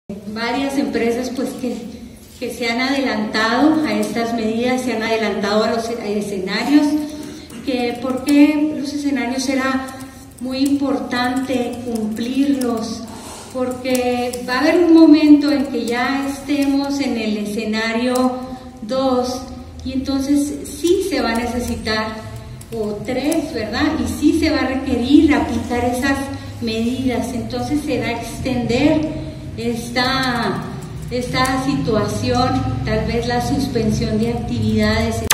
Varias empresas pues que se han adelantado a estas medidas, se han adelantado a los escenarios, porque los escenarios era muy importante cumplirlos, porque va a haber un momento en que ya estemos en el escenario 2 y entonces sí se va a necesitar, o 3, ¿verdad? Y sí se va a requerir aplicar esas medidas, entonces se va a extender esta situación, tal vez la suspensión de actividades.